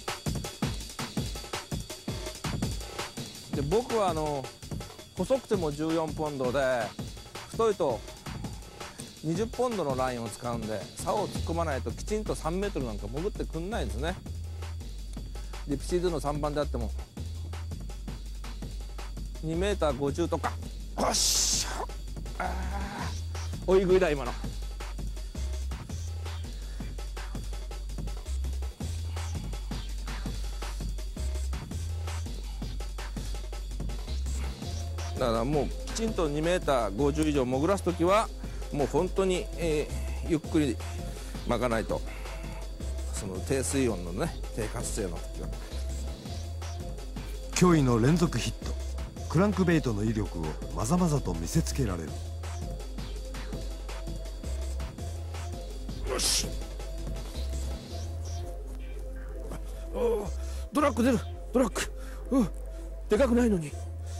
ーで、僕はあの細くてもじゅうよんポンドで太いとにじゅっポンドのラインを使うんで、竿を突っ込まないときちんとさんメートルなんか潜ってくんないんですね。ディプシーズのさんばんであってもにメーターごじゅうとか、よっしゃあ追い食いだ今の。だからもうきちんとにメーターごじゅう以上潜らす時はもう本当に、えー、ゆっくり巻かないと、その低水温のね低活性の時は。 驚異の連続ヒット、クランクベイトの威力をまざまざと見せつけられる。 よし、おドラッグ出る、ドラッグ、うん、でかくないのに。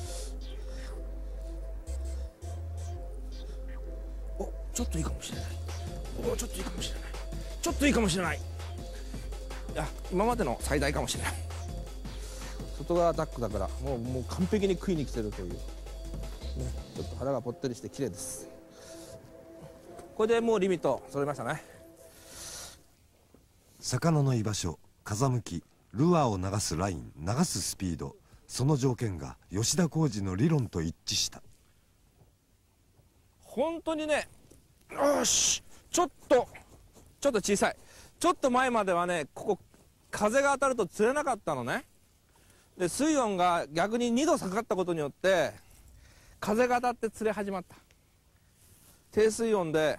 おちょっといいかもしれない。おちょっといいかもしれない。ちょっといいかもしれない。いや今までの最大かもしれない。外側アタックだからもう、もう完璧に食いに来てるという、ね、ちょっと腹がぽってりして綺麗です。これでもうリミット揃いましたね。 魚の居場所、風向き、ルアーを流すライン、流すスピード、その条件が吉田浩二の理論と一致した。 本当にね、よしちょっとちょっと小さい。ちょっと前まではね、ここ風が当たると釣れなかったのね。で水温が逆ににど下がったことによって風が当たって釣れ始まった。低水温で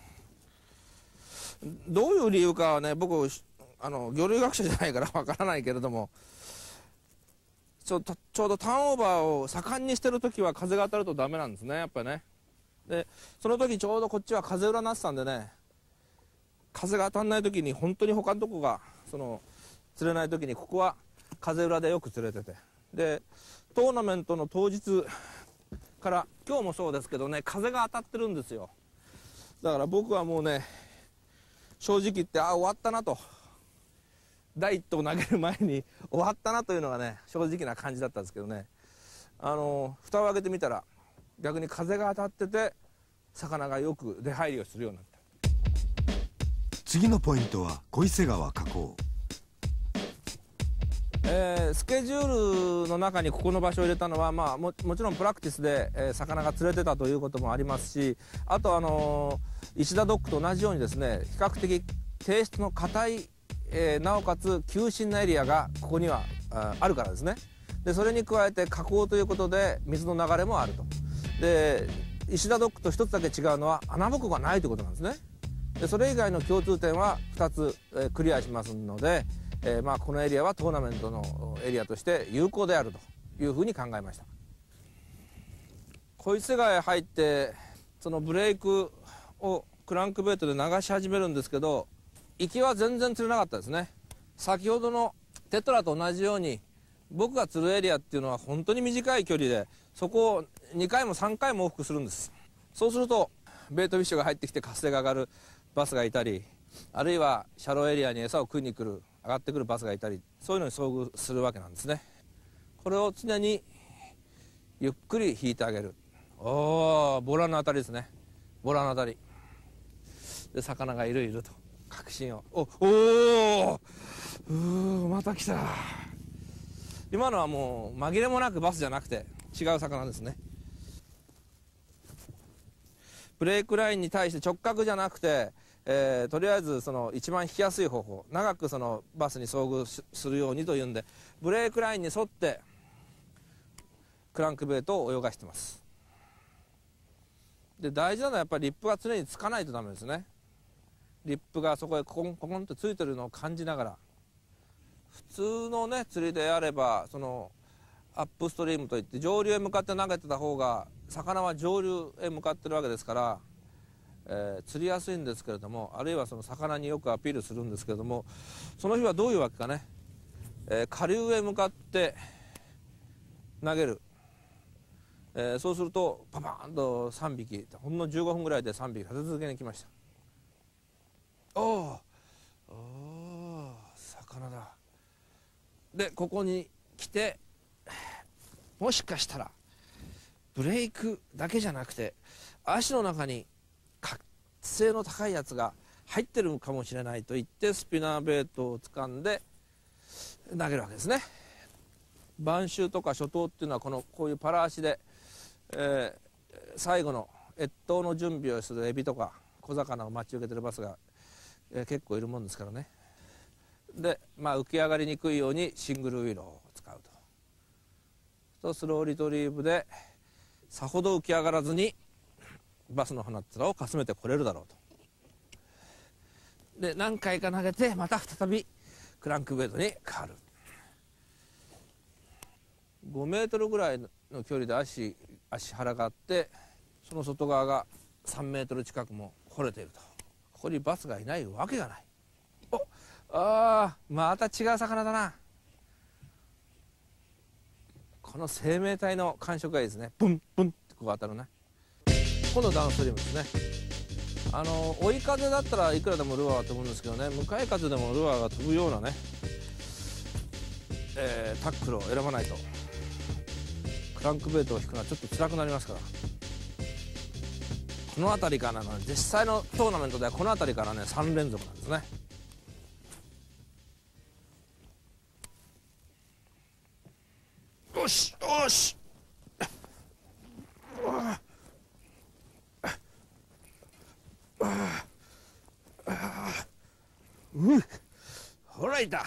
どういう理由かはね、僕あの魚類学者じゃないからわからないけれども、ちょ, ちょうどターンオーバーを盛んにしてる時は風が当たるとダメなんですね、やっぱりね。 でその時ちょうどこっちは風裏になってたんでね、風が当たんない時に本当に他のとこがその釣れない時にここは風裏でよく釣れてて、でトーナメントの当日から今日もそうですけどね、風が当たってるんですよ。だから僕はもうね、正直言ってあ終わったなと、だいいっ投投げる前に終わったなというのがね正直な感じだったんですけどね、あの蓋を開けてみたら逆に風が当たってて魚がよく出入りをするようになった。 次のポイントは小伊勢川河口。 えー、スケジュールの中にここの場所を入れたのは、まあ、も, もちろんプラクティスで、えー、魚が釣れてたということもありますし、あと、あのー、石田ドックと同じようにですね、比較的低質の硬い、えー、なおかつ急深なエリアがここには あ, あるからですね。でそれに加えて河口ということで水の流れもあると。で石田ドックと一つだけ違うのは穴ぼこがないということなんですね。でそれ以外の共通点はふたつ、えー、クリアしますので、えーまあ、このエリアはトーナメントのエリアとして有効であるというふうに考えました。小伊勢川へ入ってそのブレイクをクランクベイトで流し始めるんですけど、行きは全然釣れなかったですね。先ほどのテトラと同じように僕が釣るエリアっていうのは本当に短い距離で、そこをにかいもさんかいも往復するんです。そうするとベイトフィッシュが入ってきて活性が上がるバスがいたり、あるいはシャローエリアに餌を食いに来る上がってくるバスがいたり、そういうのに遭遇するわけなんですね。これを常にゆっくり引いてあげる。おー、ボラの当たりですね。ボラの当たりで魚がいるいると確信を。おおー、うーまた来た。今のはもう紛れもなくバスじゃなくて違う魚ですね。ブレイクラインに対して直角じゃなくて、えー、とりあえずその一番引きやすい方法、長くそのバスに遭遇するようにというんで、ブレイクラインに沿ってクランクベイトを泳がしてます。で大事なのはやっぱりリップが常につかないとダメですね。リップがそこへココンココンとついてるのを感じながら、普通のね釣りであればそのアップストリームといって上流へ向かって投げてた方が魚は上流へ向かってるわけですから、えー、釣りやすいんですけれども、あるいはその魚によくアピールするんですけれども、その日はどういうわけかね、えー、下流へ向かって投げる、えー、そうするとパパーンとさんびき、ほんのじゅうごふんぐらいでさんびき立て続けに来ました。おーおー、魚だ。でここに来て、もしかしたらブレイクだけじゃなくて足の中に活性の高いやつが入ってるかもしれないと言ってスピナーベイトを掴んで投げるわけですね。晩秋とか初冬っていうのはこのこういうパラ足で、えー、最後の越冬の準備をするエビとか小魚を待ち受けてるバスが、えー、結構いるもんですからね。で、まあ、浮き上がりにくいようにシングルウィローを使うと。とスローリトリーブでさほど浮き上がらずにバスの鼻っ面をかすめてこれるだろうと。で何回か投げてまた再びクランクベイトに変わる。ごメートルぐらいの距離で足足腹があって、その外側がさんメートル近くも掘れていると。ここにバスがいないわけがない。おあー、また違う魚だな。この生命体の感触がいいですね。ブンブンってこう当たるね。今度ダウンストリームですね。あの追い風だったらいくらでもルアーは飛ぶんですけどね、向かい風でもルアーが飛ぶようなね、えー、タックルを選ばないとクランクベイトを引くのはちょっと辛くなりますから。この辺りからの実際のトーナメントではこの辺りからねさん連続なんですね。よしよし、うっ、ほらいた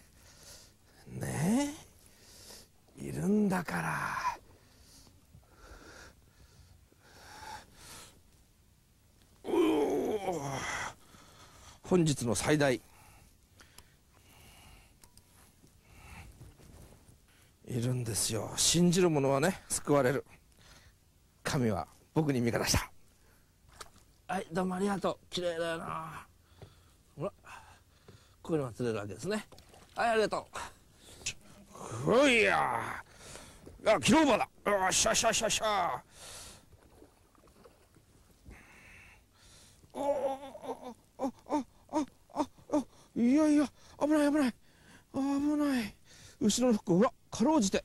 ねえ、いるんだから。本日の最大いるんですよ。信じる者はね救われる。神は僕に味方した。 はいどうもありがとう。綺麗だよな。ほらこういうのが釣れるわけですね。はいありがとう。ほいやー、あキローバーだ。よっしゃしゃしゃしゃ。おおおおおおおいやいや危ない危ない危ない。後ろのフックほらかろうじて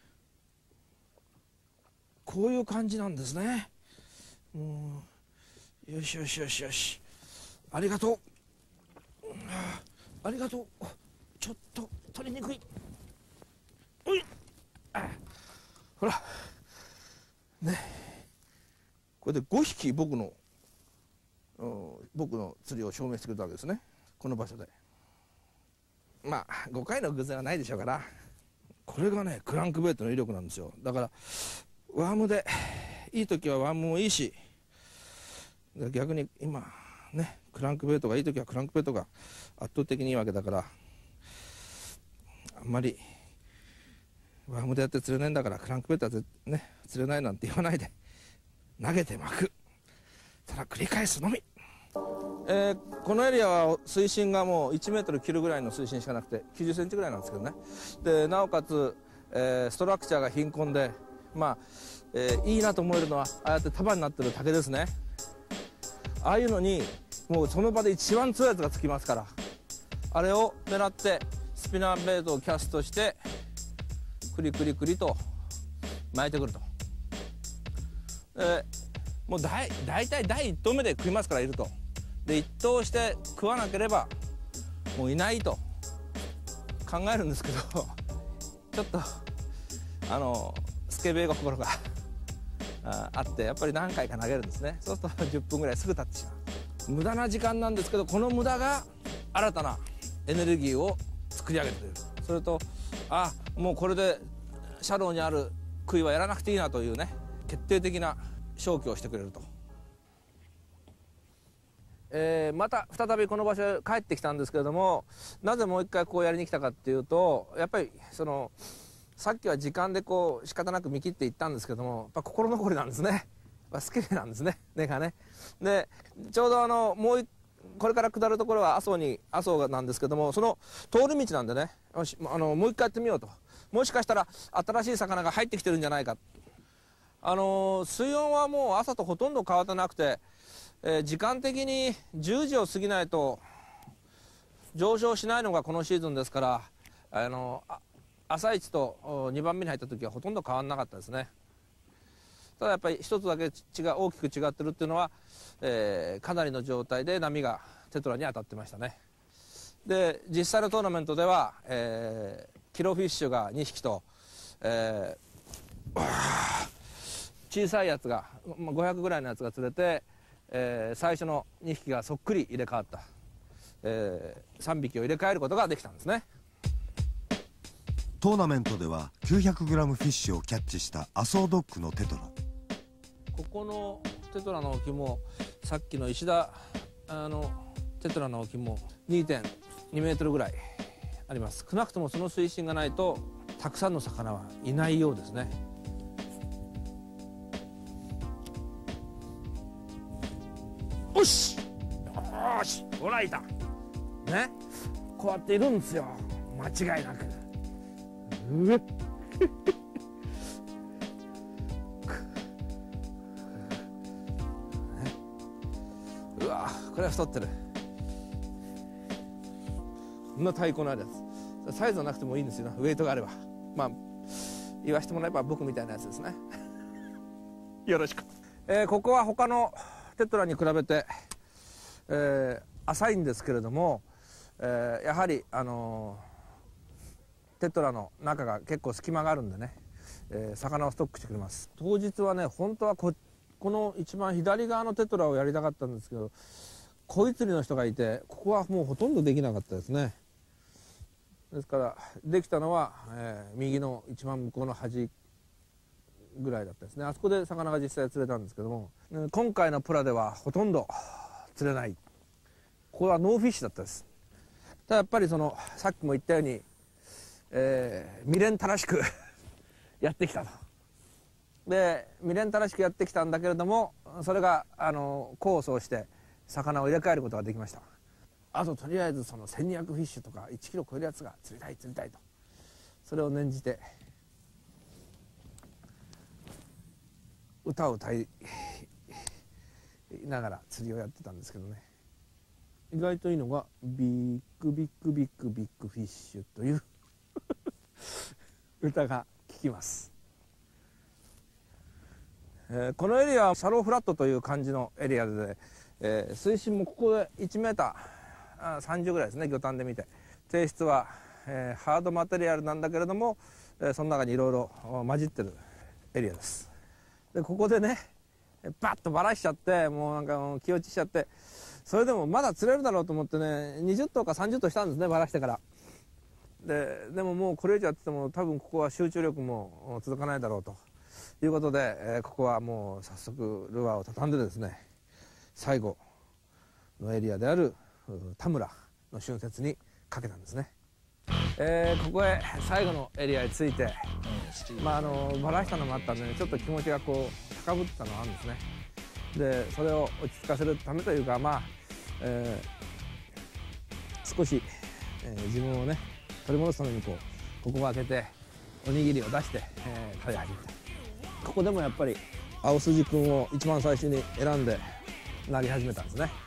こういう感じなんですね。うんよしよしよしよしありがとう。ありがとう。ちょっと取りにくい。おいほらねこれでごひき僕の僕の釣りを証明してくれたわけですね、この場所で。まあごかいの偶然はないでしょうから、これがねクランクベイトの威力なんですよ。だからワームでいい時はワームもいいし、逆に今ねクランクベイトがいい時はクランクベイトが圧倒的にいいわけだから、あんまりワームでやって釣れないんだからクランクベイトはね釣れないなんて言わないで投げて巻く、ただ繰り返すのみ。えー、このエリアは水深がもういちメートル切るぐらいの水深しかなくてきゅうじゅっセンチぐらいなんですけどね。でなおかつ、えー、ストラクチャーが貧困で、まあ、えー、いいなと思えるのはああやって束になってる竹ですね。ああいうのにもうその場で一番強いやつがつきますから、あれを狙ってスピナーベイトをキャストしてクリクリクリと巻いてくると。えー、もうだい大体第一投目で食いますからいると。で一投して食わなければもういないと考えるんですけどちょっとあのスケベ心がああってやっぱり何回か投げるんですね。そうするとじゅっぷんぐらいすぐ経ってしまう。無駄な時間なんですけど、この無駄が新たなエネルギーを作り上げてくれる。それとあもうこれでシャローにある杭はやらなくていいなというね決定的な消去をしてくれると。えー、また再びこの場所へ帰ってきたんですけれども、なぜもう一回こうやりに来たかっていうと、やっぱりそのさっきは時間でこう仕方なく見切っていったんですけども、やっぱ心残りなんですね。好きなんですね、根がね。でちょうどあのもうこれから下るところは阿蘇に阿蘇なんですけども、その通り道なんでね、よしあのもう一回やってみようと。もしかしたら新しい魚が入ってきてるんじゃないか。あの水温はもう朝とほとんど変わってなくて、えー、時間的にじゅうじを過ぎないと上昇しないのがこのシーズンですから、あの朝一とにばんめに入った時はほとんど変わらなかったですね。ただやっぱり一つだけ違う大きく違ってるっていうのは、えー、かなりの状態で波がテトラに当たってましたね。で実際のトーナメントでは、えー、キロフィッシュがにひきと、えー、小さいやつがごひゃくぐらいのやつが釣れて、えー、最初のにひきがそっくり入れ替わった、えー、さんびきを入れ替えることができたんですね。 トーナメントでは きゅうひゃくグラム フィッシュをキャッチしたアソードッグのテトラ。 ここのテトラの沖もさっきの石田あのテトラの沖も にてんにメートルぐらいあります。少なくともその水深がないとたくさんの魚はいないようですね。よしよしほらいたね、こうやっているんですよ間違いなく。うえうわこれは太ってる。こんな太鼓のあるやつ、サイズはなくてもいいんですよ、ウェイトがあれば。まあ言わしてもらえば僕みたいなやつですねよろしく、えー、ここは他のテトラに比べて、えー、浅いんですけれども、えー、やはりあのー、テトラの中が結構隙間があるんでね、えー、魚をストックしてくれます。当日はね本当は こ, この一番左側のテトラをやりたかったんですけど、鯉釣りの人がいてここはもうほとんどできなかったですね。ですからできたのは、えー、右の一番向こうの端ぐらいだったですね。あそこで魚が実際釣れたんですけども、今回のプラではほとんど釣れない。ここはノーフィッシュだったです。ただやっぱりそのさっきも言ったように、えー、未練たらしくやってきたとで未練たらしくやってきたんだけれども、それがあの功を奏して魚を入れ替えることができました。あととりあえずそのせんにひゃくフィッシュとかいちキロ超えるやつが釣りたい釣りたいと、それを念じて歌を歌いながら釣りをやってたんですけどね、意外といいのがビッグビッグビッグビッグフィッシュという歌が聞きます。えー、このエリアはシャローフラットという感じのエリアで、えー、水深もここでいちメーターさんじゅうぐらいですね、魚探で見て。性質は、えー、ハードマテリアルなんだけれども、えー、その中にいろいろ混じってるエリアです。でここでねバッとばらしちゃって、もうなんかもう気落ちしちゃって、それでもまだ釣れるだろうと思ってねにじゅっとうかさんじゅっとうしたんですね、ばらしてから。ででももうこれ以上やってても多分ここは集中力も続かないだろうということで、えー、ここはもう早速ルアーを畳んでですね、最後のエリアである田村の浚渫にかけたんですね。えー、ここへ最後のエリアに着いて、まああのばらしたのもあったんで、ね、ちょっと気持ちがこう高ぶってたのがあるんですね。でそれを落ち着かせるためというか、まあ、えー、少し、えー、自分をね取り戻すためにこうここを開けておにぎりを出して、えー、食べ始めた。ここでもやっぱり青筋くんを一番最初に選んで投げ始めたんですね。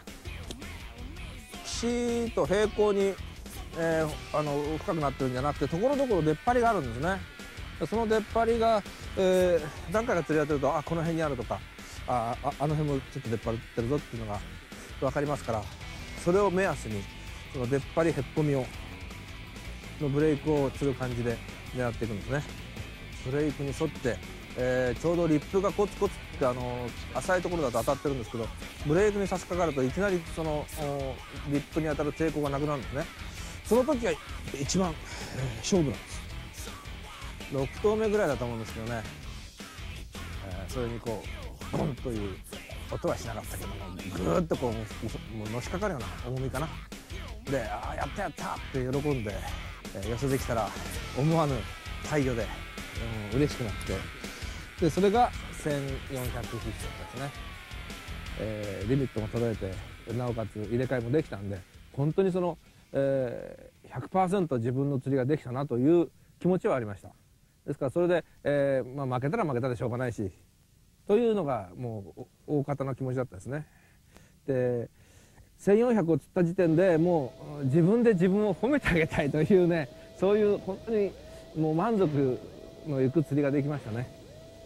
岸と平行に、えー、あの深くなってるんじゃなくて、ところどころ出っ張りがあるんですね。その出っ張りが、えー、何回か釣りやってると、あこの辺にあるとか、あああの辺もちょっと出っ張ってるぞっていうのが分かりますから、それを目安にその出っ張りへっぽみをのブレイクを釣る感じで狙っていくんですね。ブレイクに沿って、えー、ちょうどリップがコツコツってあの浅いところだと当たってるんですけど、ブレイクに差し掛かるといきなりそのリップに当たる抵抗がなくなるんですね。その時が一番、えー、勝負なんです。ろくとうめぐらいだと思うんですけどね、えー、それにこうボンという音はしなかったけども、ぐーっとこうもうのしかかるような重みかな。で、ああやったやったって喜んで、えー、寄せてきたら思わぬ大魚で、うん、嬉しくなって、でそれがせんよんひゃくフィッシュだったですね。えー、リミットも捉えて、なおかつ入れ替えもできたんで、本当にその、えー、ひゃくパーセント 自分の釣りができたなという気持ちはありました。ですからそれで、えーまあ、負けたら負けたでしょうがないしというのがもう大方の気持ちだったですね。でせんよんひゃくを釣った時点でもう自分で自分を褒めてあげたいというね、そういう本当にもう満足のいく釣りができましたね。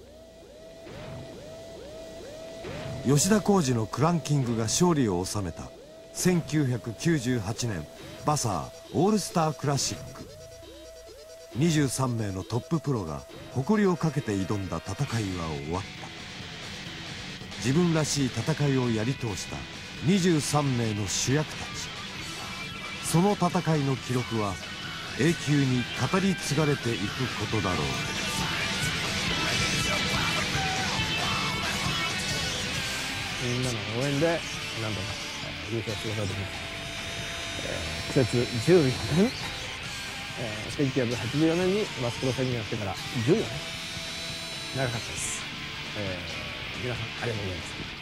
吉田浩二のクランキングが勝利を収めたせんきゅうひゃくきゅうじゅうはちねんバサーオールスタークラシック。にじゅうさんめいのトッププロが誇りをかけて挑んだ戦いは終わった。自分らしい戦いをやり通したにじゅうさんめいの主役たち。その戦いの記録は永久に語り継がれていくことだろう。 みんなの応援で何度か優勝することができました。えー、季節じゅうよねん、えー、せんきゅうひゃくはちじゅうよねんにマスプロ専任やってからじゅうよねん長かったです。えー、皆さんありがとうございます。